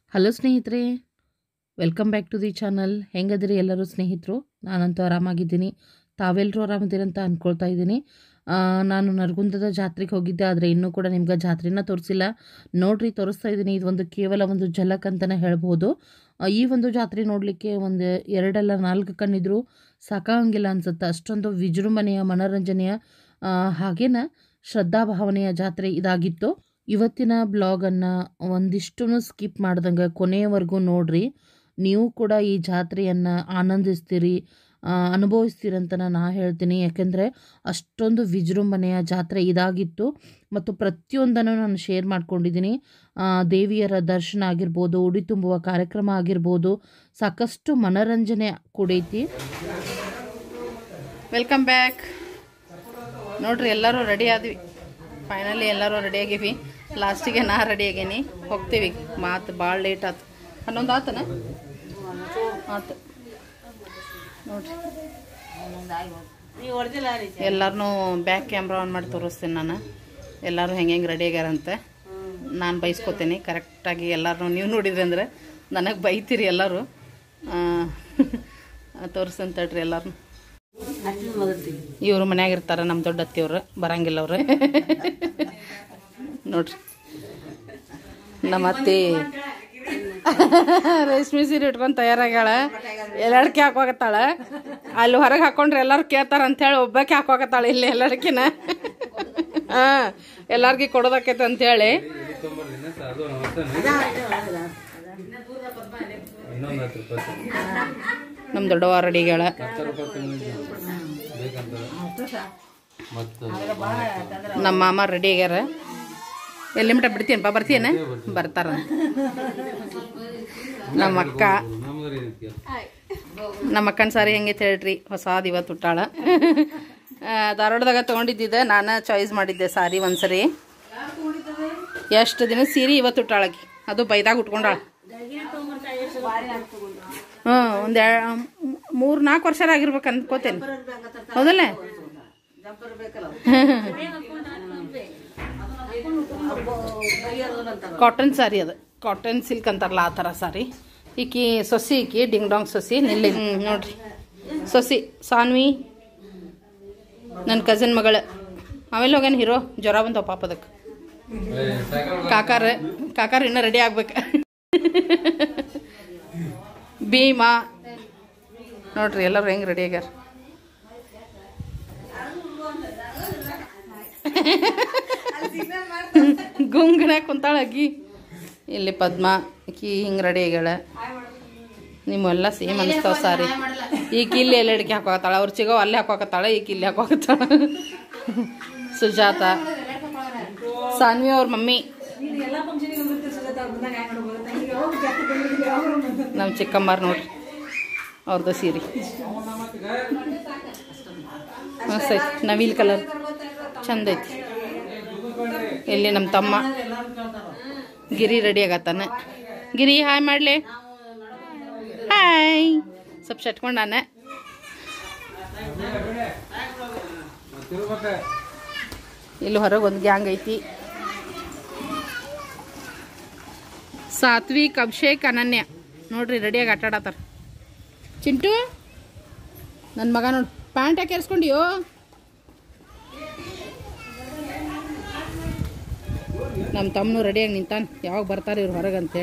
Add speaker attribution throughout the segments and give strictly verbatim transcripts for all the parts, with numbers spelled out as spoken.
Speaker 1: Hello ಸ್ನೇಹಿತರೆ, welcome back to the channel. ಹೆಂಗದಿರಿ ಎಲ್ಲರೂ ಸ್ನೇಹಿತರು? ನಾನಂತೂ ಆರಾಮಾಗಿದ್ದೀನಿ. ತಾವೆಲ್ಲರೂ ಆರಾಮಿದ್ದೀರಿ ಅಂತ ಅಂದ್ಕೊಳ್ತಾ ಇದ್ದೀನಿ. ನಾನು ನರಗುಂದದ ಜಾತ್ರೆಗೆ ಹೋಗಿದ್ದೆ, ಆದರೆ ಇನ್ನೂ ಕೂಡ ನಿಮ್ಗೆ ಜಾತ್ರೆನ ತೋರಿಸಿಲ್ಲ. ನೋಡ್ರಿ, ತೋರಿಸ್ತಾ ಇದ್ದೀನಿ. ಇದೊಂದು ಕೇವಲ ಒಂದು ಝಲಕ್ ಅಂತಲೇ ಹೇಳ್ಬೋದು. ಈ ಒಂದು ಜಾತ್ರೆ ನೋಡಲಿಕ್ಕೆ ಒಂದು ಎರಡಲ್ಲ ನಾಲ್ಕು ಕಣ್ಣಿದ್ರು ಸಾಕಾಗಂಗಿಲ್ಲ ಅನ್ಸುತ್ತೆ. ಅಷ್ಟೊಂದು ವಿಜೃಂಭಣೆಯ, ಮನೋರಂಜನೆಯ ಹಾಗೇನ ಶ್ರದ್ಧಾಭಾವನೆಯ ಜಾತ್ರೆ ಇದಾಗಿತ್ತು. ಇವತ್ತಿನ ಬ್ಲಾಗನ್ನು ಒಂದಿಷ್ಟು ಸ್ಕಿಪ್ ಮಾಡ್ದಂಗೆ ಕೊನೆಯವರೆಗೂ ನೋಡ್ರಿ. ನೀವು ಕೂಡ ಈ ಜಾತ್ರೆಯನ್ನು ಆನಂದಿಸ್ತೀರಿ, ಅನುಭವಿಸ್ತೀರಂತ ನಾ ಹೇಳ್ತೀನಿ. ಯಾಕೆಂದರೆ ಅಷ್ಟೊಂದು ವಿಜೃಂಭಣೆಯ ಜಾತ್ರೆ ಇದಾಗಿತ್ತು. ಮತ್ತು ಪ್ರತಿಯೊಂದನ್ನು ನಾನು ಶೇರ್ ಮಾಡ್ಕೊಂಡಿದ್ದೀನಿ. ದೇವಿಯರ ದರ್ಶನ ಆಗಿರ್ಬೋದು, ಉಡಿ ತುಂಬುವ ಕಾರ್ಯಕ್ರಮ ಆಗಿರ್ಬೋದು, ಸಾಕಷ್ಟು ಮನೋರಂಜನೆ ಕೂಡೈತಿ. Welcome back. ನೋಡ್ರಿ, ಎಲ್ಲರೂ ರೆಡಿ ಆದ್ವಿ. ಫೈನಲಿ ಎಲ್ಲರೂ ರೆಡಿ ಆಗೀವಿ. ಲಾಸ್ಟಿಗೆ ನಾ ರೆಡಿ ಆಗೀನಿ. ಹೋಗ್ತೀವಿ. ಮಾತು ಭಾಳ ಲೇಟ್ ಆಯ್ತು. ಹನ್ನೊಂದು ಆತನ ಆತು ನೋಡ್ರಿ. ಎಲ್ಲರೂ ಬ್ಯಾಕ್ ಕ್ಯಾಮ್ರಾ ಆನ್ ಮಾಡಿ ತೋರಿಸ್ತೀನಿ ನಾನು. ಎಲ್ಲರೂ ಹೆಂಗೆ ಹೆಂಗೆ ರೆಡಿ ಆಗ್ಯಾರಂತೆ ನಾನು ಬೈಸ್ಕೊತೀನಿ. ಕರೆಕ್ಟಾಗಿ ಎಲ್ಲರೂ ನೀವು ನೋಡಿದ್ರಿ ಅಂದ್ರೆ ನನಗೆ ಬೈತೀರಿ ಎಲ್ಲರೂ. ತೋರಿಸ್ತಂತೇಳ್ರಿ ಎಲ್ಲರೂ. ಇವರು ಮನ್ಯಾಗ ಇರ್ತಾರೆ, ನಮ್ಮ ದೊಡ್ಡ ಅತ್ತಿಯವ್ರು ಬರಂಗಿಲ್ಲ ಅವ್ರು. ನೋಡ್ರಿ, ನಮ್ಮ ಅತ್ತಿ ರೇಷ್ಮೆ ಸೀರೆ ಇಟ್ಕೊಂಡು ತಯಾರಾಗ್ಯಾಳ. ಎಲ್ಲಡ್ಕೆ ಹಾಕೋಕತ್ತಾಳ. ಅಲ್ಲಿ ಹೊರಗೆ ಹಾಕೊಂಡ್ರೆ ಎಲ್ಲರೂ ಕೇಳ್ತಾರ ಅಂತೇಳಿ ಒಬ್ಬಕ್ಕೆ ಹಾಕೋಕತ್ತಾಳ ಇಲ್ಲಿ ಎಲ್ಲಡ್ಕಿನ. ಹಾಂ, ಎಲ್ಲಾರ್ಗಿ ಕೊಡೋದಕ್ಕೈತೆ ಅಂತೇಳಿ. ನಮ್ಮ ದೊಡ್ಡವ ರೆಡಿಗಳ. ನಮ್ಮ ಮಾಮ ರೆಡಿ ಆಗ್ಯಾರ. ಎಲ್ಲಿ ಮಟ ಬಿಡ್ತೀನಪ್ಪ, ಬರ್ತೀನ? ಬರ್ತಾರ. ನಮ್ಮ ಅಕ್ಕ ನಮ್ಮ ಅಕ್ಕನ ಸಾರಿ ಹೆಂಗೈತೆ ಹೇಳ್ರಿ. ಹೊಸಾದ ಇವತ್ತು ಹುಟ್ಟಾಳ. ಧಾರವಾಡದಾಗ ತೊಗೊಂಡಿದ್ದಿದ್ದೆ, ನಾನು ಚಾಯ್ಸ್ ಮಾಡಿದ್ದೆ ಸಾರಿ ಒಂದ್ಸರಿ. ಎಷ್ಟು ದಿನ ಸೀರೆ ಇವತ್ತು ಹುಟ್ಟಾಳಕಿ, ಅದು ಬೈದಾಗ ಉಟ್ಕೊಂಡಾಳ. ಹ್ಞೂ, ಒಂದು ಮೂರು ನಾಲ್ಕು ವರ್ಷ ಆಗಿರ್ಬೇಕು ಅನ್ಕೋತೇನೆ. ಹೌದಲ್ಲ? ಕಾಟನ್ ಸಾರಿ, ಅದು ಕಾಟನ್ ಸಿಲ್ಕ್ ಅಂತಾರಲ್ಲ ಆ ಥರ ಸಾರಿ. ಈಕಿ ಸೊಸಿ, ಈಕಿ ಡಿಂಗ್ ಡಾಂಗ್ ಸೊಸಿ. ನಿಲ್ಲಿ ನೋಡ್ರಿ, ಸೊಸಿ ಸಾನ್ವಿ ನನ್ನ ಕಸಿನ್ ಮಗಳ. ಆಮೇಲೆ ಹೋಗ್ಯಾನ ಹೀರೋ. ಜ್ವರ ಬಂದವ ಪಾಪ ಅದಕ್ಕೆ. ಕಾಕಾರ ಕಾಕಾರ ಇನ್ನೂ ರೆಡಿ ಆಗ್ಬೇಕು. ಭೀಮಾ ನೋಡ್ರಿ, ಎಲ್ಲರೂ ಹೆಂಗೆ ರೆಡಿ ಆಗ್ಯಾರ. ಗುಂಗಣ ಕುಂತಾಳ ಅಗ್ಗಿ. ಇಲ್ಲಿ ಪದ್ಮ, ಈಕಿ ಹಿಂಗೆ ರೆಡಿ ಆಗ್ಯಾಳ. ನಿಮ್ಮೆಲ್ಲ ಸೇಮ್ ಅನಿಸ್ತಾವ ಸಾರಿ. ಈಕಿ ಇಲ್ಲಿ ಎಲ್ಲ ಅಡಿಕೆ ಹಾಕೋಕತ್ತಾಳ. ಅವ್ರು ಚಿಗೋ ಅಲ್ಲೇ ಹಾಕೋಕತ್ತಾಳ, ಈಕಿ ಇಲ್ಲಿ ಹಾಕೋಕತ್ತಾಳ. ಸುಜಾತ, ಸಾನ್ವಿ ಅವ್ರ ಮಮ್ಮಿ, ನಮ್ಮ ಚಿಕ್ಕಮ್ಮರು ನೋಡ್ರಿ, ಅವ್ರದ್ದು ಸೀರೆ ಮಸ್ತ್ ಐತಿ. ನವಿಲ್ ಕಲರ್ ಚಂದ ಐತಿ. ಇಲ್ಲಿ ನಮ್ಮ ತಮ್ಮ ಗಿರಿ ರೆಡಿ ಆಗತ್ತಾನ. ಗಿರಿ ಹಾಯ್ ಮಾಡ್ಲಿ. ಹಾಯ್. ಸ್ವಲ್ಪ ಶಟ್ಕೊಂಡಾನ. ಇಲ್ಲಿ ಹೊರಗೆ ಒಂದು ಗ್ಯಾಂಗ್ ಐತಿ. ಸಾತ್ವಿಕ್, ಅಭಿಷೇಕ್, ಅನನ್ಯ ನೋಡ್ರಿ ರೆಡಿಯಾಗಿ ಆಟ ಆಡತ್ತಾರ. ಚಿಂಟು ನನ್ನ ಮಗ ನೋಡಿ, ಪ್ಯಾಂಟ್ ಯಾಕೆ ಏರ್ಸ್ಕೊಂಡಿಯೋ? ನಮ್ಮ ತಮ್ಮನು ರೆಡಿಯಾಗಿ ನಿಂತಾನ. ಯಾವಾಗ ಬರ್ತಾರೆ ಇವ್ರು ಹೊರಗೆ ಅಂತೇಳಿ.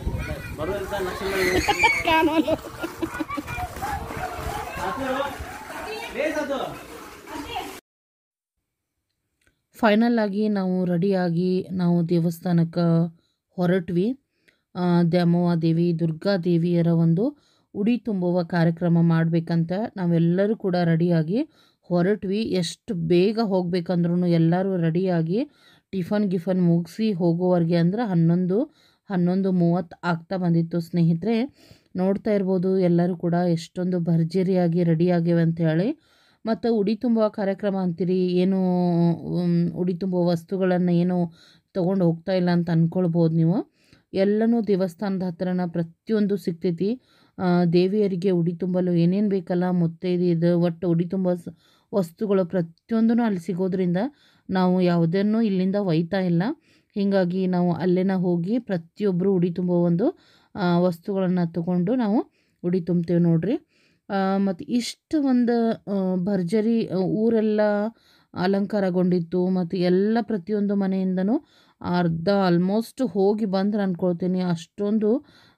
Speaker 1: ಫೈನಲ್ ಆಗಿ ನಾವು ರೆಡಿಯಾಗಿ ನಾವು ದೇವಸ್ಥಾನಕ್ಕೆ ಹೊರಟ್ವಿ. ದ್ಯಾಮವ್ವ ದೇವಿ, ದುರ್ಗಾದೇವಿಯರ ಒಂದು ಉಡಿ ತುಂಬುವ ಕಾರ್ಯಕ್ರಮ ಮಾಡಬೇಕಂತ ನಾವೆಲ್ಲರೂ ಕೂಡ ರೆಡಿಯಾಗಿ ಹೊರಟ್ವಿ. ಎಷ್ಟು ಬೇಗ ಹೋಗ್ಬೇಕಂದ್ರೂ ಎಲ್ಲರೂ ರೆಡಿಯಾಗಿ ಟಿಫನ್ ಗಿಫನ್ ಮುಗಿಸಿ ಹೋಗೋವರೆಗೆ ಅಂದ್ರೆ ಹನ್ನೊಂದು ಹನ್ನೊಂದು ಮೂವತ್ತು ಆಗ್ತಾ ಬಂದಿತ್ತು ಸ್ನೇಹಿತರೆ. ನೋಡ್ತಾ ಇರ್ಬೋದು ಎಲ್ಲರೂ ಕೂಡ ಎಷ್ಟೊಂದು ಭರ್ಜರಿಯಾಗಿ ರೆಡಿಯಾಗಿವೆ ಅಂತೇಳಿ. ಮತ್ತು ಉಡಿ ತುಂಬುವ ಕಾರ್ಯಕ್ರಮ ಅಂತೀರಿ, ಏನು ಉಡಿ ತುಂಬುವ ವಸ್ತುಗಳನ್ನು ಏನು ತೊಗೊಂಡು ಹೋಗ್ತಾ ಇಲ್ಲ ಅಂತ ಅಂದ್ಕೊಳ್ಬೋದು ನೀವು. ಎಲ್ಲನೂ ದೇವಸ್ಥಾನದ ಹತ್ರನ ಪ್ರತಿಯೊಂದು ಸಿಗ್ತೈತಿ. ದೇವಿಯರಿಗೆ ಉಡಿ ತುಂಬಲು ಏನೇನು ಬೇಕಲ್ಲ, ಮುತ್ತೈದೆ ಇದು ಒಟ್ಟು ಉಡಿ ತುಂಬ ವಸ್ತುಗಳು ಪ್ರತಿಯೊಂದೂ ಅಲ್ಲಿ ಸಿಗೋದ್ರಿಂದ ನಾವು ಯಾವುದನ್ನು ಇಲ್ಲಿಂದ ಒಯ್ತಾ ಇಲ್ಲ. ಹೀಗಾಗಿ ನಾವು ಅಲ್ಲೇನ ಹೋಗಿ ಪ್ರತಿಯೊಬ್ಬರು ಉಡಿ ತುಂಬೋ ಒಂದು ವಸ್ತುಗಳನ್ನು ತಗೊಂಡು ನಾವು ಉಡಿ ತುಂಬ್ತೇವೆ ನೋಡ್ರಿ. ಮತ್ತು ಇಷ್ಟು ಒಂದು ಭರ್ಜರಿ ಊರೆಲ್ಲ ಅಲಂಕಾರಗೊಂಡಿತ್ತು. ಮತ್ತು ಎಲ್ಲ ಪ್ರತಿಯೊಂದು ಮನೆಯಿಂದನೂ ಅರ್ಧ ಆಲ್ಮೋಸ್ಟ್ ಹೋಗಿ ಬಂದ್ರೆ ಅಂದ್ಕೊಳ್ತೀನಿ. ಅಷ್ಟೊಂದು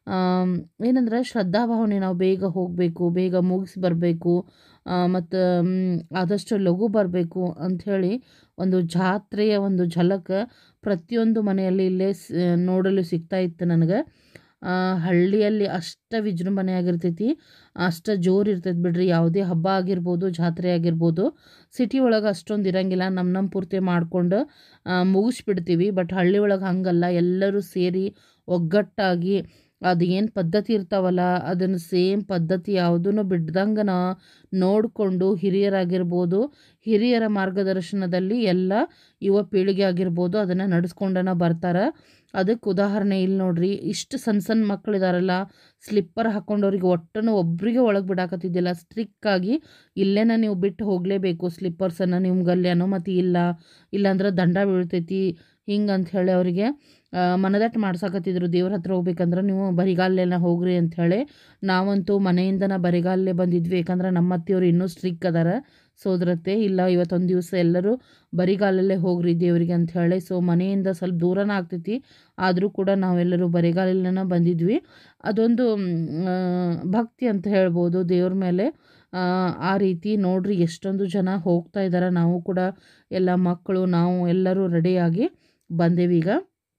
Speaker 1: ಏನಂದ್ರೆ ಶ್ರದ್ಧಾಭಾವನೆ, ನಾವು ಬೇಗ ಹೋಗಬೇಕು, ಬೇಗ ಮುಗಿಸಿ ಬರಬೇಕು, ಮತ್ತು ಆದಷ್ಟು ಲಘು ಬರಬೇಕು ಅಂಥೇಳಿ ಒಂದು ಜಾತ್ರೆಯ ಒಂದು ಝಲಕ್ ಪ್ರತಿಯೊಂದು ಮನೆಯಲ್ಲಿ ಇಲ್ಲೇ ನೋಡಲು ಸಿಗ್ತಾ ಇತ್ತು ನನಗೆ. ಹಳ್ಳಿಯಲ್ಲಿ ಅಷ್ಟ ವಿಜೃಂಭಣೆ ಆಗಿರ್ತೈತಿ, ಅಷ್ಟ ಜೋರು ಇರ್ತೈತೆ ಬಿಡ್ರಿ. ಯಾವುದೇ ಹಬ್ಬ ಆಗಿರ್ಬೋದು, ಜಾತ್ರೆ ಆಗಿರ್ಬೋದು. ಸಿಟಿ ಒಳಗೆ ಅಷ್ಟೊಂದು ಇರಂಗಿಲ್ಲ, ನಮ್ಮ ನಮ್ಮ ಪೂರ್ತಿ ಮಾಡ್ಕೊಂಡು ಮುಗಿಸ್ಬಿಡ್ತೀವಿ. ಬಟ್ ಹಳ್ಳಿ ಒಳಗೆ ಹಂಗಲ್ಲ, ಎಲ್ಲರೂ ಸೇರಿ ಒಗ್ಗಟ್ಟಾಗಿ ಅದು ಏನು ಪದ್ಧತಿ ಇರ್ತಾವಲ್ಲ ಅದನ್ನು ಸೇಮ್ ಪದ್ಧತಿ ಯಾವುದೂ ಬಿಡ್ದಂಗೆ ನಾ ನೋಡಿಕೊಂಡು ಹಿರಿಯರಾಗಿರ್ಬೋದು, ಹಿರಿಯರ ಮಾರ್ಗದರ್ಶನದಲ್ಲಿ ಎಲ್ಲ ಯುವ ಪೀಳಿಗೆ ಆಗಿರ್ಬೋದು ಅದನ್ನು ನಡೆಸ್ಕೊಂಡನ ಬರ್ತಾರೆ. ಅದಕ್ಕೆ ಉದಾಹರಣೆ ಇಲ್ಲಿ ನೋಡ್ರಿ, ಇಷ್ಟು ಸಣ್ಣ ಸಣ್ಣ ಮಕ್ಕಳಿದಾರಲ್ಲ, ಸ್ಲಿಪ್ಪರ್ ಹಾಕ್ಕೊಂಡವ್ರಿಗೆ ಒಟ್ಟನ್ನು ಒಬ್ಬರಿಗೆ ಒಳಗೆ ಬಿಡಾಕತ್ತಿದ್ದಿಲ್ಲ. ಸ್ಟ್ರಿಕ್ಕಾಗಿ ಇಲ್ಲೇನ ನೀವು ಬಿಟ್ಟು ಹೋಗಲೇಬೇಕು ಸ್ಲಿಪ್ಪರ್ಸನ್ನು ನಿಮ್ಗಲ್ಲಿ ಅನುಮತಿ ಇಲ್ಲ, ಇಲ್ಲಾಂದ್ರೆ ದಂಡ ಬೀಳ್ತೈತಿ ಹಿಂಗೆ ಅಂಥೇಳಿ ಅವರಿಗೆ ಮನದಟ್ಟು ಮಾಡ್ಸಾಕತ್ತಿದ್ರು. ದೇವ್ರ ಹತ್ರ ಹೋಗ್ಬೇಕಂದ್ರೆ ನೀವು ಬರಿಗಾಲೆಲ್ಲ ಹೋಗ್ರಿ ಅಂಥೇಳಿ. ನಾವಂತೂ ಮನೆಯಿಂದನ ಬರಿಗಾಲೇ ಬಂದಿದ್ವಿ, ಯಾಕಂದ್ರೆ ನಮ್ಮ ಅತ್ತೆಯವರು ಇನ್ನೂ ಸ್ಟ್ರಿಕ್ ಅದಾರ ಸೋದರತ್ತೆ. ಇಲ್ಲ ಇವತ್ತೊಂದು ದಿವಸ ಎಲ್ಲರೂ ಬರಿಗಾಲಲ್ಲೇ ಹೋಗ್ರಿ ದೇವರಿಗೆ ಅಂಥೇಳಿ. ಸೊ ಮನೆಯಿಂದ ಸ್ವಲ್ಪ ದೂರನ ಆಗ್ತೈತಿ, ಆದರೂ ಕೂಡ ನಾವೆಲ್ಲರೂ ಬರಿಗಾಲಲ್ಲೇ ಬಂದಿದ್ವಿ. ಅದೊಂದು ಭಕ್ತಿ ಅಂತ ಹೇಳ್ಬೋದು ದೇವ್ರ ಮೇಲೆ. ಆ ರೀತಿ ನೋಡ್ರಿ ಎಷ್ಟೊಂದು ಜನ ಹೋಗ್ತಾ ಇದ್ದಾರೆ. ನಾವು ಕೂಡ ಎಲ್ಲ ಮಕ್ಕಳು ನಾವು ಎಲ್ಲರೂ ರೆಡಿಯಾಗಿ ಬಂದೇವೀಗ.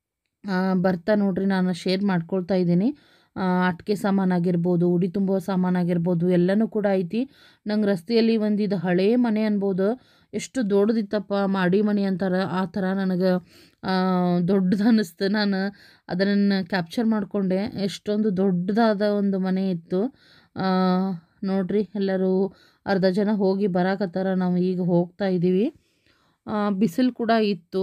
Speaker 1: ಬರ್ತಾ ನೋಡ್ರಿ ನಾನು ಶೇರ್ ಮಾಡ್ಕೊಳ್ತಾ ಇದ್ದೀನಿ. ಅಟ್ಕೆ ಸಾಮಾನಾಗಿರ್ಬೋದು, ಉಡಿ ತುಂಬೋ ಸಾಮಾನಾಗಿರ್ಬೋದು ಎಲ್ಲನೂ ಕೂಡ ಐತಿ. ನಂಗೆ ರಸ್ತೆಯಲ್ಲಿ ಒಂದಿದು ಹಳೇ ಮನೆ ಅನ್ಬೋದು, ಎಷ್ಟು ದೊಡ್ಡದಿತ್ತಪ್ಪ, ಮಾಡಿ ಮನೆ ಅಂತಾರೆ ಆ ಥರ ನನಗೆ ದೊಡ್ಡದು ಅನ್ನಿಸ್ತು. ನಾನು ಅದನ್ನು ಕ್ಯಾಪ್ಚರ್ ಮಾಡಿಕೊಂಡೆ, ಎಷ್ಟೊಂದು ದೊಡ್ಡದಾದ ಒಂದು ಮನೆ ಇತ್ತು ನೋಡ್ರಿ. ಎಲ್ಲರೂ ಅರ್ಧ ಜನ ಹೋಗಿ ಬರಾಕತ್ತಾರ, ನಾವು ಈಗ ಹೋಗ್ತಾ ಇದ್ದೀವಿ. ಬಿಸಿಲು ಕೂಡ ಇತ್ತು.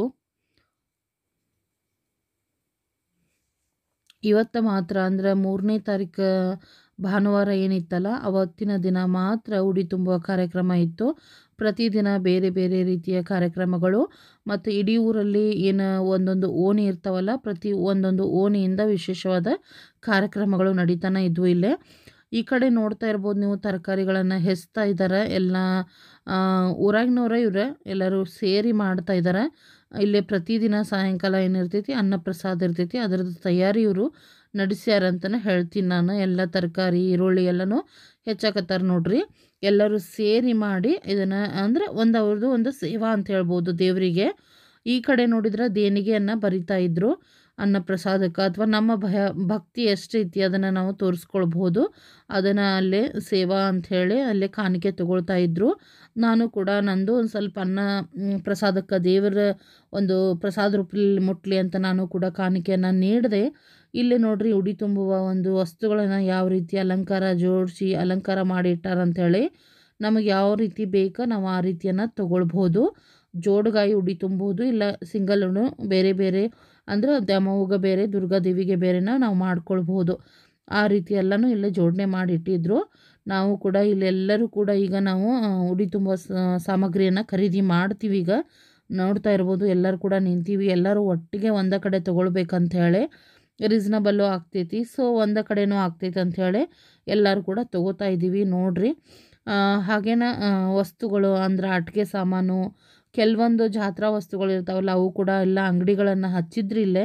Speaker 1: ಇವತ್ತು ಮಾತ್ರ ಅಂದರೆ ಮೂರನೇ ತಾರೀಕು ಭಾನುವಾರ ಏನಿತ್ತಲ್ಲ ಅವತ್ತಿನ ದಿನ ಮಾತ್ರ ಉಡಿ ತುಂಬುವ ಕಾರ್ಯಕ್ರಮ ಇತ್ತು. ಪ್ರತಿದಿನ ಬೇರೆ ಬೇರೆ ರೀತಿಯ ಕಾರ್ಯಕ್ರಮಗಳು ಮತ್ತು ಇಡೀ ಊರಲ್ಲಿ ಏನು ಒಂದೊಂದು ಓಣಿ ಇರ್ತಾವಲ್ಲ, ಪ್ರತಿ ಒಂದೊಂದು ಓಣಿಯಿಂದ ವಿಶೇಷವಾದ ಕಾರ್ಯಕ್ರಮಗಳು ನಡೀತಾನೆ ಇದ್ವು. ಇಲ್ಲೇ ಈ ಕಡೆ ನೋಡ್ತಾ ಇರ್ಬೋದು ನೀವು, ತರಕಾರಿಗಳನ್ನು ಹೆಚ್ತಾ ಇದ್ದಾರೆ. ಎಲ್ಲ ಊರಾಗಿನವರ ಇವರೇ ಎಲ್ಲರೂ ಸೇರಿ ಮಾಡ್ತಾ ಇದ್ದಾರೆ. ಇಲ್ಲೇ ಪ್ರತಿದಿನ ಸಾಯಂಕಾಲ ಏನಿರ್ತೈತಿ ಅನ್ನಪ್ರಸಾದ ಇರ್ತೈತಿ, ಅದರದ್ದು ತಯಾರಿ ಇವರು ನಡೆಸ್ಯಾರಂತಲೇ ಹೇಳ್ತೀನಿ ನಾನು. ಎಲ್ಲ ತರಕಾರಿ ಈರುಳ್ಳಿ ಎಲ್ಲನೂ ಹೆಚ್ಚಾಕತ್ತಾರೆ ನೋಡ್ರಿ. ಎಲ್ಲರೂ ಸೇರಿ ಮಾಡಿ ಇದನ್ನು ಅಂದರೆ ಒಂದು ಅವ್ರದ್ದು ಒಂದು ಸೇವಾ ಅಂತ ಹೇಳ್ಬೋದು ದೇವರಿಗೆ. ಈ ಕಡೆ ನೋಡಿದ್ರೆ ದೇಣಿಗೆಯನ್ನು ಬರಿತಾ ಇದ್ರು ಅನ್ನಪ್ರಸಾದಕ್ಕೆ, ಅಥವಾ ನಮ್ಮ ಭಯ ಭಕ್ತಿ ಎಷ್ಟೈತಿ ಅದನ್ನು ನಾವು ತೋರಿಸ್ಕೊಳ್ಬೋದು. ಅದನ್ನು ಅಲ್ಲೇ ಸೇವಾ ಅಂಥೇಳಿ ಅಲ್ಲೇ ಕಾಣಿಕೆ ತೊಗೊಳ್ತಾ ಇದ್ದರು. ನಾನು ಕೂಡ ನಂದು ಒಂದು ಸ್ವಲ್ಪ ಅನ್ನ ಪ್ರಸಾದಕ್ಕೆ ದೇವರ ಒಂದು ಪ್ರಸಾದ ರೂಪದಲ್ಲಿ ಮುಟ್ಲಿ ಅಂತ ನಾನು ಕೂಡ ಕಾಣಿಕೆಯನ್ನು ನೀಡಿದೆ. ಇಲ್ಲಿ ನೋಡ್ರಿ ಉಡಿ ತುಂಬುವ ಒಂದು ವಸ್ತುಗಳನ್ನು ಯಾವ ರೀತಿ ಅಲಂಕಾರ ಜೋಡಿಸಿ ಅಲಂಕಾರ ಮಾಡಿ ಇಟ್ಟಾರಂಥೇಳಿ. ನಮಗೆ ಯಾವ ರೀತಿ ಬೇಕೋ ನಾವು ಆ ರೀತಿಯನ್ನು ತೊಗೊಳ್ಬೋದು. ಜೋಡುಗಾಯಿ ಉಡಿ ತುಂಬೋದು, ಇಲ್ಲ ಸಿಂಗಲ್ ಉಣ್ಣು ಬೇರೆ ಬೇರೆ ಅಂದರೆ ದ್ಯಾಮವ್ವಗೆ ಬೇರೆ ದುರ್ಗಾದೇವಿಗೆ ಬೇರೆನ ನಾವು ಮಾಡ್ಕೊಳ್ಬೋದು. ಆ ರೀತಿ ಎಲ್ಲನೂ ಇಲ್ಲೇ ಜೋಡಣೆ ಮಾಡಿಟ್ಟಿದ್ರು. ನಾವು ಕೂಡ ಇಲ್ಲೆಲ್ಲರೂ ಕೂಡ ಈಗ ನಾವು ಉಡಿ ತುಂಬುವ ಸಾಮಗ್ರಿಯನ್ನು ಖರೀದಿ ಮಾಡ್ತೀವಿ. ಈಗ ನೋಡ್ತಾ ಇರ್ಬೋದು ಎಲ್ಲರೂ ಕೂಡ ನಿಂತೀವಿ, ಎಲ್ಲರೂ ಒಟ್ಟಿಗೆ ಒಂದೇ ಕಡೆ ತೊಗೊಳ್ಬೇಕಂತ ಹೇಳಿ ರೀಸನಬಲ್ಲು ಆಗ್ತೈತಿ. ಸೊ ಒಂದೇ ಕಡೆನೂ ಆಗ್ತೈತೆ ಅಂಥೇಳಿ ಎಲ್ಲರೂ ಕೂಡ ತೊಗೋತಾ ಇದ್ದೀವಿ ನೋಡ್ರಿ. ಹಾಗೇನ ವಸ್ತುಗಳು ಅಂದ್ರೆ ಅಟ್ಕೆ ಸಾಮಾನು, ಕೆಲವೊಂದು ಜಾತ್ರಾ ವಸ್ತುಗಳು ಇರ್ತಾವಲ್ಲ ಅವು ಕೂಡ ಎಲ್ಲ ಅಂಗಡಿಗಳನ್ನು ಹಚ್ಚಿದ್ರಿ ಇಲ್ಲೇ.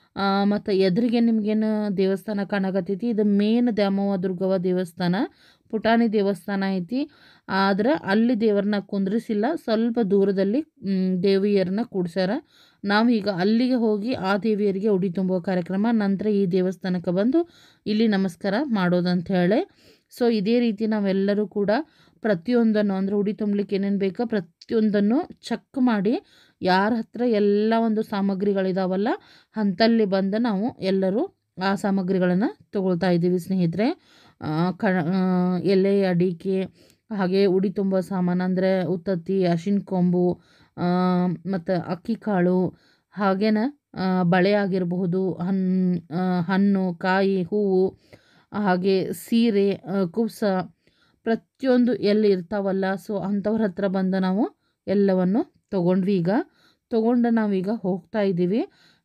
Speaker 1: ಮತ್ತು ಎದುರಿಗೆ ನಿಮಗೇನು ದೇವಸ್ಥಾನ ಕಾಣಕತ್ತೈತಿ, ಇದು ಮೇನ್ ದ್ಯಾಮವ್ವ ದುರ್ಗವ್ವ ದೇವಸ್ಥಾನ, ಪುಟಾಣಿ ದೇವಸ್ಥಾನ ಐತಿ. ಆದ್ರೆ ಅಲ್ಲಿ ದೇವರನ್ನ ಕುಂದ್ರಿಸಿಲ್ಲ, ಸ್ವಲ್ಪ ದೂರದಲ್ಲಿ ದೇವಿಯರನ್ನ ಕೂಡ್ಸ್ಯಾರ. ನಾವೀಗ ಅಲ್ಲಿಗೆ ಹೋಗಿ ಆ ದೇವಿಯರಿಗೆ ಉಡಿ ತುಂಬುವ ಕಾರ್ಯಕ್ರಮ, ನಂತರ ಈ ದೇವಸ್ಥಾನಕ್ಕೆ ಬಂದು ಇಲ್ಲಿ ನಮಸ್ಕಾರ ಮಾಡೋದಂತ ಹೇಳಿ. ಸೊ ಇದೇ ರೀತಿ ನಾವೆಲ್ಲರೂ ಕೂಡ ಪ್ರತಿಯೊಂದನ್ನು ಅಂದರೆ ಉಡಿ ತುಂಬಲಿಕ್ಕೆ ಏನೇನು ಬೇಕೋ ಪ್ರತಿಯೊಂದನ್ನು ಚೆಕ್ ಮಾಡಿ ಯಾರ ಹತ್ರ ಎಲ್ಲ ಒಂದು ಸಾಮಗ್ರಿಗಳಿದಾವಲ್ಲ ಅಂಥಲ್ಲಿ ಬಂದು ನಾವು ಎಲ್ಲರೂ ಆ ಸಾಮಗ್ರಿಗಳನ್ನು ತಗೊಳ್ತಾ ಇದ್ದೀವಿ ಸ್ನೇಹಿತರೆ. ಕ ಎಲೆ ಅಡಿಕೆ, ಹಾಗೆ ಉಡಿ ತುಂಬೋ ಸಾಮಾನು ಅಂದರೆ ಉತ್ತತ್ತಿ, ಅರಿಶಿನ ಕೊಂಬು, ಮತ್ತು ಅಕ್ಕಿ ಕಾಳು, ಹಾಗೇನ ಬಳೆ ಆಗಿರಬಹುದು, ಹಣ್ಣು ಹಣ್ಣು ಕಾಯಿ ಹೂವು, ಹಾಗೆ ಸೀರೆ ಕುಬ್ಸ ಪ್ರತಿಯೊಂದು ಎಲ್ಲಿ ಇರ್ತಾವಲ್ಲ. ಸೊ ಅಂಥವ್ರ ಹತ್ರ ಬಂದು ನಾವು ಎಲ್ಲವನ್ನು ತೊಗೊಂಡ್ವಿ. ಈಗ ತೊಗೊಂಡು ನಾವೀಗ ಹೋಗ್ತಾ ಇದ್ದೀವಿ.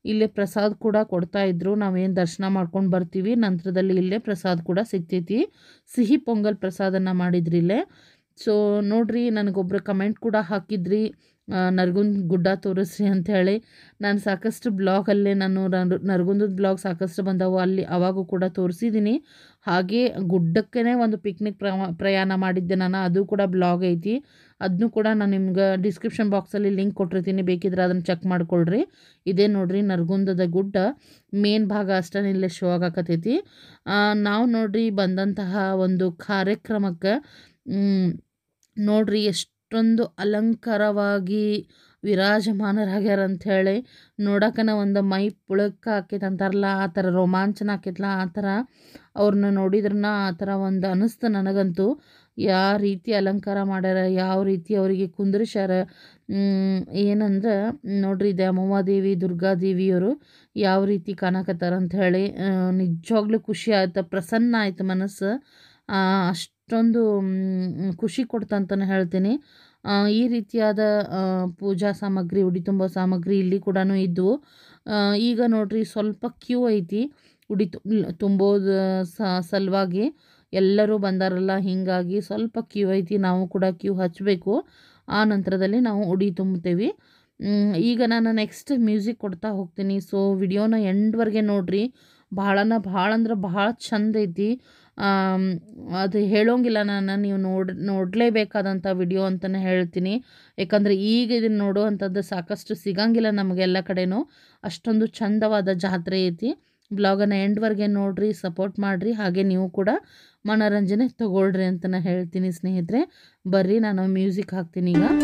Speaker 1: ಇಲ್ಲೇ ಪ್ರಸಾದ ಕೂಡ ಕೊಡ್ತಾಯಿದ್ರು. ನಾವೇನು ದರ್ಶನ ಮಾಡ್ಕೊಂಡು ಬರ್ತೀವಿ, ನಂತರದಲ್ಲಿ ಇಲ್ಲೇ ಪ್ರಸಾದ ಕೂಡ ಸಿಗ್ತೈತಿ. ಸಿಹಿ ಪೊಂಗಲ್ ಪ್ರಸಾದನ ಮಾಡಿದ್ರಿ ಇಲ್ಲೇ. ಸೊ ನೋಡಿರಿ, ನನಗೊಬ್ಬರು ಕಮೆಂಟ್ ಕೂಡ ಹಾಕಿದ್ರಿ, ನರಗುಂದ ಗುಡ್ಡ ತೋರಿಸ್ರಿ ಅಂಥೇಳಿ. ನಾನು ಸಾಕಷ್ಟು ಬ್ಲಾಗಲ್ಲೇ ನಾನು ನರಗುಂದದ ಬ್ಲಾಗ್ ಸಾಕಷ್ಟು ಬಂದವು, ಅಲ್ಲಿ ಅವಾಗೂ ಕೂಡ ತೋರಿಸಿದ್ದೀನಿ. ಹಾಗೆ ಗುಡ್ಡಕ್ಕೇ ಒಂದು ಪಿಕ್ನಿಕ್ ಪ್ರಯಾಣ ಮಾಡಿದ್ದೆ ನಾನು, ಅದು ಕೂಡ ಬ್ಲಾಗ್ ಐತಿ. ಅದನ್ನು ಕೂಡ ನಾನು ನಿಮ್ಗೆ ಡಿಸ್ಕ್ರಿಪ್ಷನ್ ಬಾಕ್ಸಲ್ಲಿ ಲಿಂಕ್ ಕೊಟ್ಟಿರ್ತೀನಿ, ಬೇಕಿದ್ರೆ ಅದನ್ನು ಚೆಕ್ ಮಾಡ್ಕೊಳ್ರಿ. ಇದೇ ನೋಡ್ರಿ ನರಗುಂದದ ಗುಡ್ಡ ಮೇನ್ ಭಾಗ ಅಷ್ಟೇ ಇಲ್ಲೇ ಶೋ ಆಗಕತ್ತೈತಿ. ನಾವು ನೋಡ್ರಿ ಬಂದಂತಹ ಒಂದು ಕಾರ್ಯಕ್ರಮಕ್ಕೆ ನೋಡ್ರಿ ಎಷ್ಟೊಂದು ಅಲಂಕಾರವಾಗಿ ವಿರಾಜಮಾನರಾಗ್ಯಾರ ಅಂಥೇಳಿ. ನೋಡೋಕನ ಒಂದು ಮೈ ಪುಳಕ ಆಕೈತೆ ಅಂತಾರಲ್ಲ, ಆ ಥರ ರೋಮಾಂಚನ ಆಕೈತಲ್ಲ, ಆ ಥರ ಅವ್ರನ್ನ ನೋಡಿದ್ರನ್ನ ಆ ಥರ ಒಂದು ಅನ್ನಿಸ್ತು ನನಗಂತೂ. ಯಾವ ರೀತಿ ಅಲಂಕಾರ ಮಾಡ್ಯಾರ, ಯಾವ ರೀತಿ ಅವರಿಗೆ ಕುಂದ್ರಿಸ್ಯಾರ. ಏನಂದ್ರೆ ನೋಡ್ರಿ, ಇದೆ ಅಮ್ಮವ್ವಾದೇವಿ ದುರ್ಗಾದೇವಿಯವರು ಯಾವ ರೀತಿ ಕಾಣಕತ್ತಾರ ಅಂಥೇಳಿ ನಿಜವಾಗ್ಲೂ ಖುಷಿ ಆಯ್ತು, ಪ್ರಸನ್ನ ಆಯ್ತು ಮನಸ್ಸು. ಅಷ್ಟೊಂದು ಖುಷಿ ಕೊಡ್ತಂತಲೇ ಹೇಳ್ತೀನಿ. ಈ ರೀತಿಯಾದ ಪೂಜಾ ಸಾಮಗ್ರಿ, ಉಡಿ ತುಂಬೋ ಸಾಮಗ್ರಿ ಇಲ್ಲಿ ಕೂಡ ಇದ್ದವು. ಈಗ ನೋಡ್ರಿ ಸ್ವಲ್ಪ ಕ್ಯೂ ಐತಿ ಉಡಿ ತುಂಬೋದು ಸಲುವಾಗಿ, ಎಲ್ಲರೂ ಬಂದಾರಲ್ಲ, ಹೀಗಾಗಿ ಸ್ವಲ್ಪ ಕ್ಯೂ ಐತಿ. ನಾವು ಕೂಡ ಕ್ಯೂ ಹಚ್ಚಬೇಕು, ಆ ನಂತರದಲ್ಲಿ ನಾವು ಉಡಿ ತುಂಬ್ತೇವೆ. ಈಗ ನಾನು ನೆಕ್ಸ್ಟ್ ಮ್ಯೂಸಿಕ್ ಕೊಡ್ತಾ ಹೋಗ್ತೀನಿ. ಸೊ ವಿಡಿಯೋನ ಎಂಡ್ವರೆಗೆ ನೋಡ್ರಿ, ಭಾಳನ ಭಾಳ ಅಂದ್ರೆ ಭಾಳ ಚಂದ ಐತಿ. ಅದು ಹೇಳೋಂಗಿಲ್ಲ, ನಾನು ನೀವು ನೋಡಿ ನೋಡಲೇಬೇಕಾದಂಥ ವಿಡಿಯೋ ಅಂತಲೇ ಹೇಳ್ತೀನಿ. ಯಾಕಂದರೆ ಈಗ ಇದನ್ನು ನೋಡುವಂಥದ್ದು ಸಾಕಷ್ಟು ಸಿಗಂಗಿಲ್ಲ ನಮಗೆಲ್ಲ ಕಡೆನೂ, ಅಷ್ಟೊಂದು ಚಂದವಾದ ಜಾತ್ರೆ ಐತಿ. ಬ್ಲಾಗನ್ನು ಎಂಡ್ವರೆಗೆ ನೋಡಿರಿ, ಸಪೋರ್ಟ್ ಮಾಡಿರಿ, ಹಾಗೆ ನೀವು ಕೂಡ ಮನೋರಂಜನೆ ತಗೊಳ್ರಿ ಅಂತಲೇ ಹೇಳ್ತೀನಿ ಸ್ನೇಹಿತರೆ. ಬರ್ರಿ, ನಾನು ಮ್ಯೂಸಿಕ್ ಹಾಕ್ತೀನಿ ಈಗ.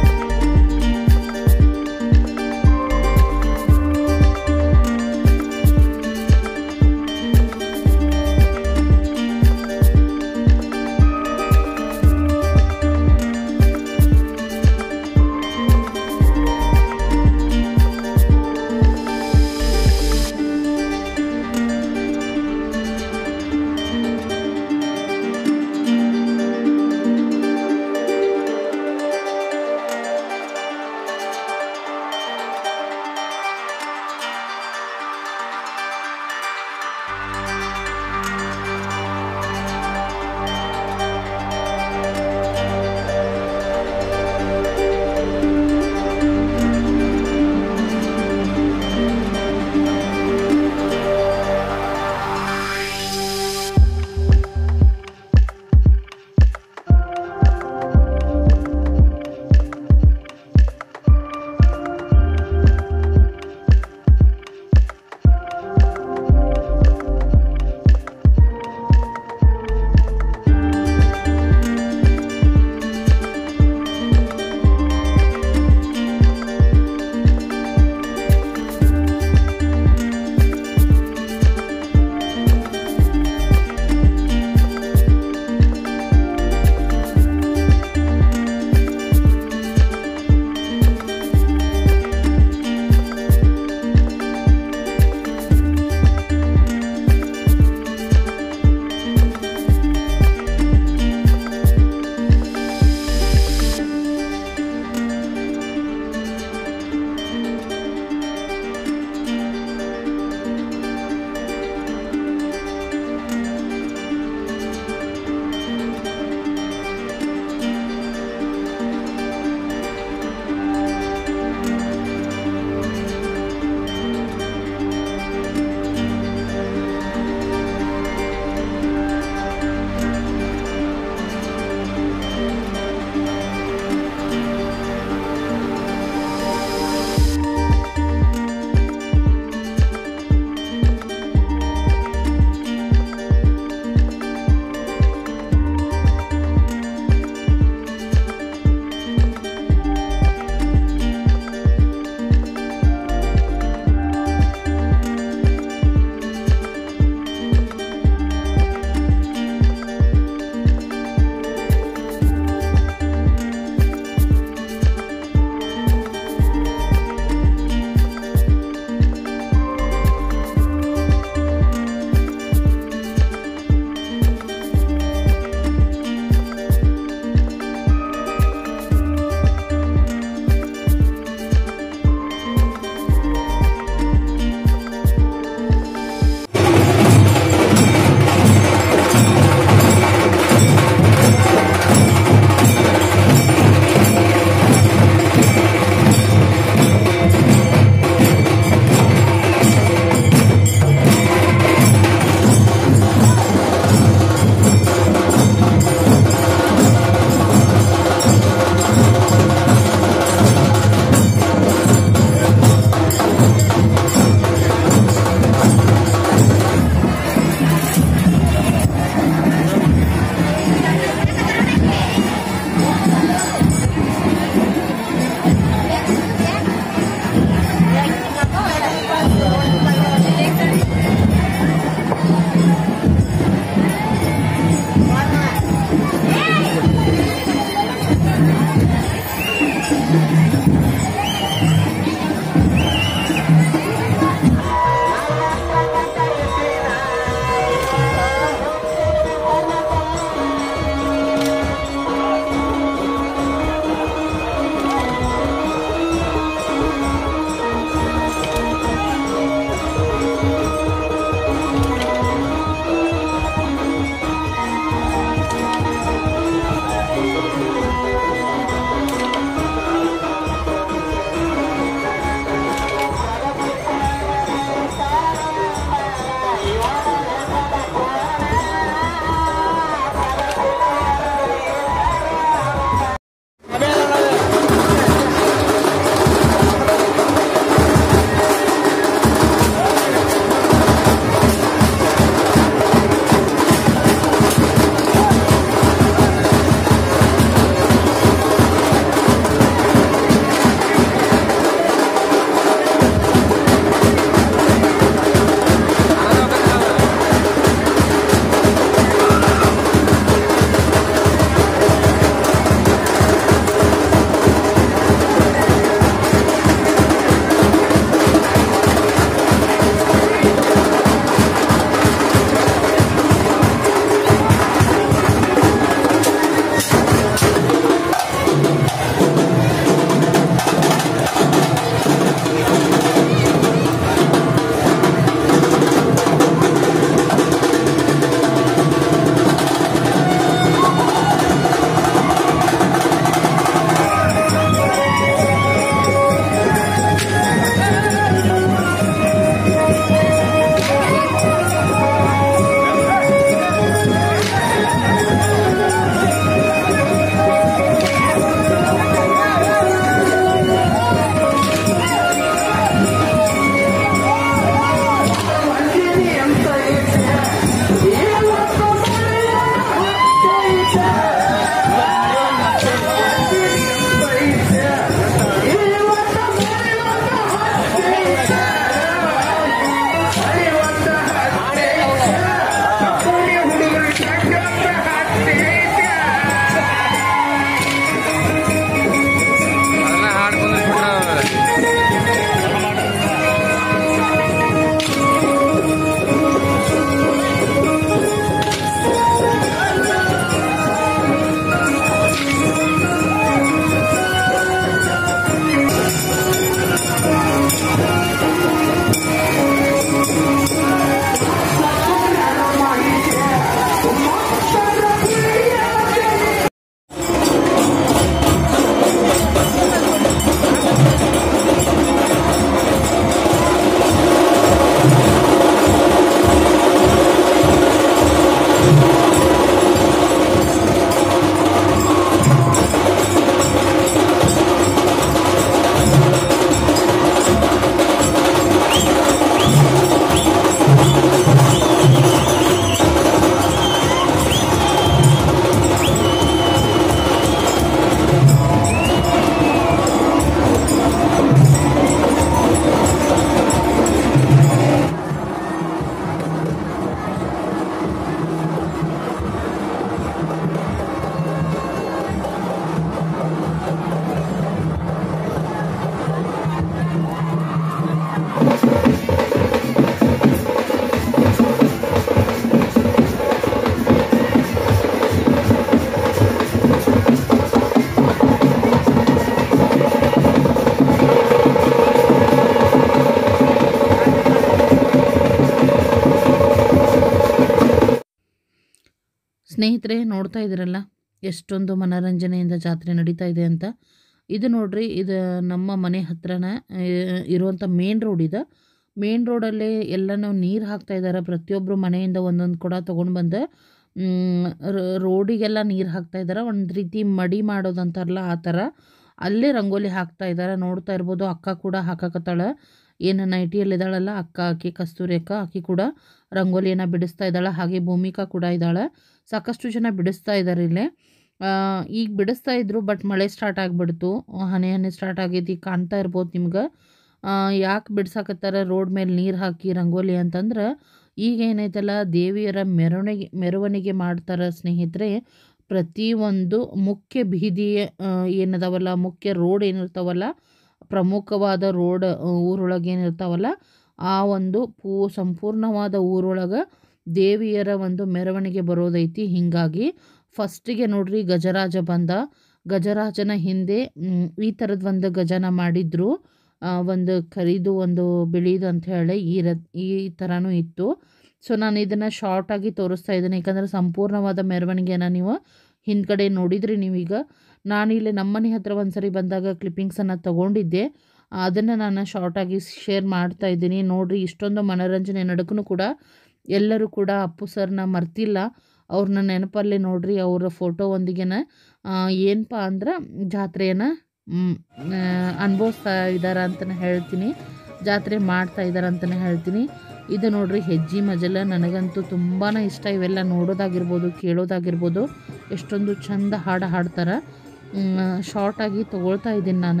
Speaker 1: ಸ್ನೇಹಿತರೆ ನೋಡ್ತಾ ಇದ್ದೀರಲ್ಲ ಎಷ್ಟೊಂದು ಮನೋರಂಜನೆಯಿಂದ ಜಾತ್ರೆ ನಡೀತಾ ಇದೆ ಅಂತ. ಇದು ನೋಡ್ರಿ, ಇದು ನಮ್ಮ ಮನೆ ಹತ್ರನ ಇರುವಂಥ ಮೇನ್ ರೋಡ್ ಇದೆ. ಮೇನ್ ರೋಡಲ್ಲೇ ಎಲ್ಲನೂ ನೀರು ಹಾಕ್ತಾ ಇದ್ದಾರೆ. ಪ್ರತಿಯೊಬ್ಬರು ಮನೆಯಿಂದ ಒಂದೊಂದು ಕೊಡ ತೊಗೊಂಡು ಬಂದು ರೋಡಿಗೆಲ್ಲ ನೀರು ಹಾಕ್ತಾ ಇದ್ದಾರೆ. ಒಂದು ರೀತಿ ಮಡಿ ಮಾಡೋದಂತಾರಲ್ಲ ಆ ಥರ ಅಲ್ಲೇ ರಂಗೋಲಿ ಹಾಕ್ತಾ ಇದ್ದಾರೆ. ನೋಡ್ತಾ ಇರ್ಬೋದು, ಅಕ್ಕ ಕೂಡ ಹಾಕಕತ್ತಾಳೆ. ಏನು ನೈಟಿಯಲ್ಲಿದ್ದಾಳಲ್ಲ ಅಕ್ಕ, ಆಕಿ ಕಸ್ತೂರಿ ಅಕ್ಕ, ಆಕಿ ಕೂಡ ರಂಗೋಲಿಯನ್ನು ಬಿಡಿಸ್ತಾ ಇದ್ದಾಳೆ. ಹಾಗೆ ಭೂಮಿಕಾ ಕೂಡ ಇದ್ದಾಳೆ. ಸಾಕಷ್ಟು ಜನ ಬಿಡಿಸ್ತಾ ಇದ್ದಾರೆ ಇಲ್ಲೇ. ಈಗ ಬಿಡಿಸ್ತಾ ಇದ್ರು, ಬಟ್ ಮಳೆ ಸ್ಟಾರ್ಟ್ ಆಗಿಬಿಡ್ತು. ಹನಿ ಹನಿ ಸ್ಟಾರ್ಟ್ ಆಗೈತಿ, ಕಾಣ್ತಾ ಇರ್ಬೋದು ನಿಮ್ಗೆ. ಯಾಕೆ ಬಿಡ್ಸಾಕತ್ತಾರೆ ರೋಡ್ ಮೇಲೆ ನೀರು ಹಾಕಿ ರಂಗೋಲಿ ಅಂತಂದ್ರೆ, ಈಗ ಏನೈತಲ್ಲ ದೇವಿಯರ ಮೆರವಣಿಗೆ ಮೆರವಣಿಗೆ ಮಾಡ್ತಾರೆ ಸ್ನೇಹಿತರೆ. ಪ್ರತಿಯೊಂದು ಮುಖ್ಯ ಬೀದಿ ಏನದಾವಲ್ಲ, ಮುಖ್ಯ ರೋಡ್ ಏನಿರ್ತಾವಲ್ಲ, ಪ್ರಮುಖವಾದ ರೋಡ್ ಊರೊಳಗೆ ಏನಿರ್ತಾವಲ್ಲ, ಆ ಒಂದು ಪೂ ಸಂಪೂರ್ಣವಾದ ಊರೊಳಗೆ ದೇವಿಯರ ಒಂದು ಮೆರವಣಿಗೆ ಬರೋದೈತಿ. ಹೀಗಾಗಿ ಫಸ್ಟಿಗೆ ನೋಡ್ರಿ ಗಜರಾಜ ಬಂದ. ಗಜರಾಜನ ಹಿಂದೆ ಈ ಥರದ್ದು ಒಂದು ಗಜನ ಮಾಡಿದ್ರು, ಒಂದು ಕರಿದು ಒಂದು ಬಿಳಿದು ಅಂತ ಹೇಳಿ ಈ ರ ಈ ಥರನೂ ಇತ್ತು. ಸೊ ನಾನು ಇದನ್ನು ಶಾರ್ಟಾಗಿ ತೋರಿಸ್ತಾ ಇದ್ದೀನಿ, ಯಾಕಂದರೆ ಸಂಪೂರ್ಣವಾದ ಮೆರವಣಿಗೆನ ನೀವು ಹಿಂದ್ಗಡೆ ನೋಡಿದ್ರಿ ನೀವೀಗ. ನಾನಿಲ್ಲಿ ನಮ್ಮನೆ ಹತ್ರ ಒಂದು ಸರಿ ಬಂದಾಗ ಕ್ಲಿಪ್ಪಿಂಗ್ಸನ್ನು ತೊಗೊಂಡಿದ್ದೆ, ಅದನ್ನು ನಾನು ಶಾರ್ಟಾಗಿ ಶೇರ್ ಮಾಡ್ತಾ ಇದ್ದೀನಿ. ನೋಡಿರಿ, ಇಷ್ಟೊಂದು ಮನೋರಂಜನೆ ನಡುಕೂ ಕೂಡ ಎಲ್ಲರೂ ಕೂಡ ಅಪ್ಪು ಸರ್ನ ಮರ್ತಿಲ್ಲ. ಅವ್ರನ್ನ ನೆನಪಲ್ಲಿ ನೋಡ್ರಿ, ಅವರ ಫೋಟೋ ಒಂದಿಗೆನ ಏನಪ್ಪ ಅಂದ್ರೆ ಜಾತ್ರೆಯನ್ನು ಅನುಭವಿಸ್ತಾ ಇದ್ದಾರೆ ಅಂತಲೇ ಹೇಳ್ತೀನಿ, ಜಾತ್ರೆ ಮಾಡ್ತಾ ಇದ್ದಾರೆ ಅಂತಲೇ ಹೇಳ್ತೀನಿ. ಇದು ನೋಡ್ರಿ ಹೆಜ್ಜೆ ಮಜಲ, ನನಗಂತೂ ತುಂಬಾ ಇಷ್ಟ ಇವೆಲ್ಲ ನೋಡೋದಾಗಿರ್ಬೋದು, ಕೇಳೋದಾಗಿರ್ಬೋದು. ಎಷ್ಟೊಂದು ಚಂದ ಹಾಡು ಹಾಡ್ತಾರೆ. ಶಾರ್ಟಾಗಿ ತೊಗೊಳ್ತಾ ಇದ್ದೀನಿ ನಾನು.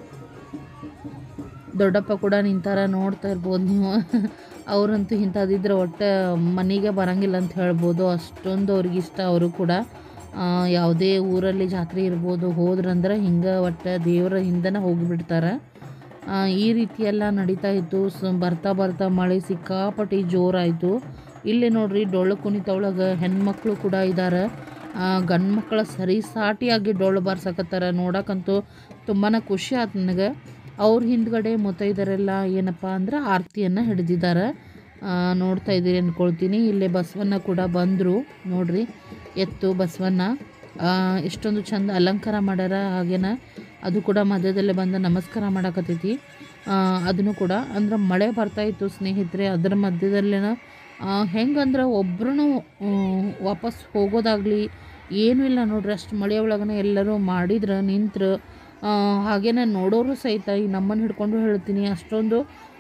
Speaker 1: ದೊಡ್ಡಪ್ಪ ಕೂಡ ನಿಂತಾರ, ನೋಡ್ತಾ ಇರ್ಬೋದು ನೀವು. ಅವರಂತೂ ಇಂಥದ್ದಿದ್ರೆ ಒಟ್ಟು ಮನೆಗೆ ಬರೋಂಗಿಲ್ಲ ಅಂತ ಹೇಳ್ಬೋದು, ಅಷ್ಟೊಂದು ಅವ್ರಿಗೆ ಇಷ್ಟ. ಅವರು ಕೂಡ ಯಾವುದೇ ಊರಲ್ಲಿ ಜಾತ್ರೆ ಇರ್ಬೋದು, ಹೋದ್ರಂದ್ರೆ ಹಿಂಗೆ ಒಟ್ಟು ದೇವರ ಹಿಂದೆನೇ ಹೋಗಿಬಿಡ್ತಾರೆ. ಈ ರೀತಿಯೆಲ್ಲ ನಡೀತಾ ಇತ್ತು. ಸ ಬರ್ತಾ ಬರ್ತಾ ಮಳೆ ಸಿಕ್ಕಾಪಟ್ಟಿ ಜೋರಾಯಿತು. ಇಲ್ಲಿ ನೋಡ್ರಿ ಡೊಳ್ಳು ಕುಣಿತೊಳಗೆ ಹೆಣ್ಮಕ್ಳು ಕೂಡ ಇದ್ದಾರೆ. ಗಂಡು ಮಕ್ಕಳ ಸರಿ ಸಾಟಿಯಾಗಿ ಡೊಳ್ಳು ಬಾರ್ಸಕತ್ತಾರೆ. ನೋಡೋಕ್ಕಂತೂ ತುಂಬಾ ಖುಷಿ ಆಯ್ತು ನನಗೆ. ಅವ್ರ ಹಿಂದ್ಗಡೆ ಮುತ್ತೈದರೆಲ್ಲ ಏನಪ್ಪ ಅಂದ್ರೆ ಆರತಿಯನ್ನು ಹಿಡಿದಿದ್ದಾರೆ. ನೋಡ್ತಾ ಇದ್ದೀರಿ ಅಂದ್ಕೊಳ್ತೀನಿ. ಇಲ್ಲೇ ಬಸವಣ್ಣ ಕೂಡ ಬಂದರು ನೋಡ್ರಿ, ಎತ್ತು ಬಸವಣ್ಣ ಎಷ್ಟೊಂದು ಚಂದ ಅಲಂಕಾರ ಮಾಡ್ಯಾರ. ಹಾಗೇನ ಅದು ಕೂಡ ಮಧ್ಯದಲ್ಲೇ ಬಂದು ನಮಸ್ಕಾರ ಮಾಡಕತ್ತೈತಿ. ಅದನ್ನು ಕೂಡ ಅಂದ್ರೆ ಮಳೆ ಬರ್ತಾಯಿತ್ತು ಸ್ನೇಹಿತರೆ. ಅದರ ಮಧ್ಯದಲ್ಲೇನ ಹೆಂಗಂದ್ರೆ ಒಬ್ರು ವಾಪಸ್ ಹೋಗೋದಾಗಲಿ ಏನೂ ಇಲ್ಲ ನೋಡ್ರಿ. ಅಷ್ಟು ಮಳೆ ಒಳಗನೆ ಎಲ್ಲರೂ ಮಾಡಿದ್ರೆ ನಿಂತ್ರು. ಹಾಗೇನೆ ನೋಡೋರು ಸಹಿತ ಈ ನಮ್ಮನ್ನು ಹಿಡ್ಕೊಂಡು ಹೇಳ್ತೀನಿ, ಅಷ್ಟೊಂದು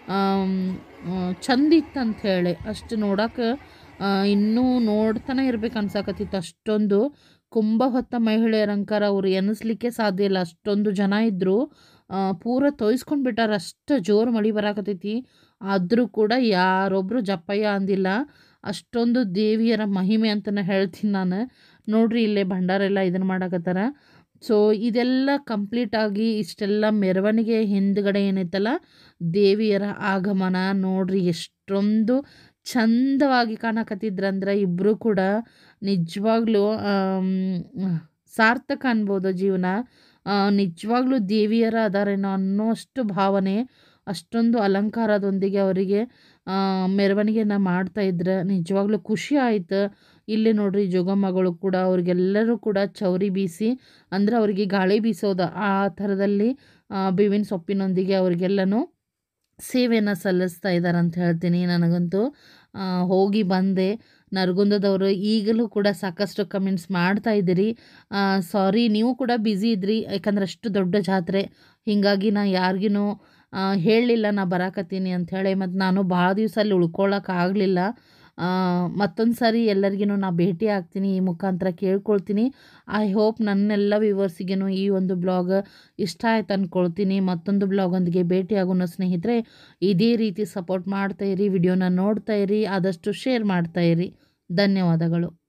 Speaker 1: ಚಂದ ಇತ್ತಂತ ಹೇಳಿ. ಅಷ್ಟು ನೋಡೋಕೆ ಇನ್ನೂ ನೋಡ್ತಾನೆ ಇರ್ಬೇಕು ಅನ್ಸಾಕತ್ತಿತ್ತು. ಅಷ್ಟೊಂದು ಕುಂಭ ಹೊತ್ತ ಮಹಿಳೆಯರಂಕಾರ ಅವ್ರು ಎನಿಸ್ಲಿಕ್ಕೆ ಸಾಧ್ಯ ಇಲ್ಲ. ಅಷ್ಟೊಂದು ಜನ ಇದ್ದರು, ಪೂರ ತೊಯ್ಸ್ಕೊಂಡು ಬಿಟ್ಟಾರ. ಅಷ್ಟು ಜೋರು ಮಳೆ ಬರಾಕತ್ತೈತಿ. ಆದರೂ ಕೂಡ ಯಾರೊಬ್ಬರು ಜಪ್ಪಯ್ಯ ಅಂದಿಲ್ಲ. ಅಷ್ಟೊಂದು ದೇವಿಯರ ಮಹಿಮೆ ಅಂತಲೇ ಹೇಳ್ತೀನಿ ನಾನು. ನೋಡ್ರಿ ಇಲ್ಲೇ ಭಂಡಾರೆಲ್ಲ ಇದನ್ನು ಮಾಡಕತ್ತಾರ. ಸೊ ಇದೆಲ್ಲ ಕಂಪ್ಲೀಟಾಗಿ ಇಷ್ಟೆಲ್ಲ ಮೆರವಣಿಗೆ ಹಿಂದ್ಗಡೆ ಏನೈತಲ್ಲ ದೇವಿಯರ ಆಗಮನ ನೋಡ್ರಿ, ಎಷ್ಟೊಂದು ಚಂದವಾಗಿ ಕಾಣಕತ್ತಿದ್ರಂದ್ರೆ ಇಬ್ಬರು ಕೂಡ ನಿಜವಾಗ್ಲೂ ಸಾರ್ಥಕ ಅನ್ಬೋದು ಜೀವನ. ನಿಜವಾಗ್ಲೂ ದೇವಿಯರ ಅದಾರೇನೋ ಅನ್ನೋಷ್ಟು ಭಾವನೆ, ಅಷ್ಟೊಂದು ಅಲಂಕಾರದೊಂದಿಗೆ ಅವರಿಗೆ ಮೆರವಣಿಗೆನ ಮಾಡ್ತಾಯಿದ್ರೆ ನಿಜವಾಗ್ಲೂ ಖುಷಿ ಆಯ್ತು. ಇಲ್ಲಿ ನೋಡ್ರಿ ಜೋಗಮ್ಮಗಳು ಕೂಡ ಅವ್ರಿಗೆಲ್ಲರೂ ಕೂಡ ಚೌರಿ ಬೀಸಿ, ಅಂದರೆ ಅವರಿಗೆ ಗಾಳಿ ಬೀಸೋದು ಆ ಥರದಲ್ಲಿ ಬೇವಿನ ಸೊಪ್ಪಿನೊಂದಿಗೆ ಅವ್ರಿಗೆಲ್ಲನೂ ಸೇವೆಯನ್ನು ಸಲ್ಲಿಸ್ತಾ ಇದ್ದಾರೆ ಅಂತ ಹೇಳ್ತೀನಿ. ನನಗಂತೂ ಹೋಗಿ ಬಂದೆ. ನರಗುಂದದವರು ಈಗಲೂ ಕೂಡ ಸಾಕಷ್ಟು ಕಮೆಂಟ್ಸ್ ಮಾಡ್ತಾ ಇದ್ದೀರಿ. ಸಾರಿ, ನೀವು ಕೂಡ ಬ್ಯುಸಿ ಇದ್ರಿ, ಯಾಕಂದ್ರೆ ಅಷ್ಟು ದೊಡ್ಡ ಜಾತ್ರೆ. ಹೀಗಾಗಿ ನಾ ಯಾರಿಗೂ ಹೇಳಲಿಲ್ಲ ನಾ ಬರಾಕತ್ತೀನಿ ಅಂಥೇಳಿ. ಮತ್ತು ನಾನು ಭಾಳ ದಿವಸ ಅಲ್ಲಿ ಉಳ್ಕೊಳ್ಳೋಕ್ಕಾಗಲಿಲ್ಲ. ಮತ್ತೊಂದು ಸಾರಿ ಎಲ್ಲರಿಗೂ ನಾ ಭೇಟಿ ಆಗ್ತೀನಿ, ಈ ಮುಖಾಂತರ ಕೇಳ್ಕೊಳ್ತೀನಿ. ಐ ಹೋಪ್ ನನ್ನೆಲ್ಲ ವ್ಯೂವರ್ಸಿಗೂ ಈ ಒಂದು ಬ್ಲಾಗ್ ಇಷ್ಟ ಆಯ್ತು ಅಂದ್ಕೊಳ್ತೀನಿ. ಮತ್ತೊಂದು ಬ್ಲಾಗೊಂದಿಗೆ ಭೇಟಿ ಆಗೋಣ ಸ್ನೇಹಿತರೆ. ಇದೇ ರೀತಿ ಸಪೋರ್ಟ್ ಮಾಡ್ತಾಯಿರಿ, ವಿಡಿಯೋನ ನೋಡ್ತಾಯಿರಿ, ಆದಷ್ಟು ಶೇರ್ ಮಾಡ್ತಾಯಿರಿ. ಧನ್ಯವಾದಗಳು.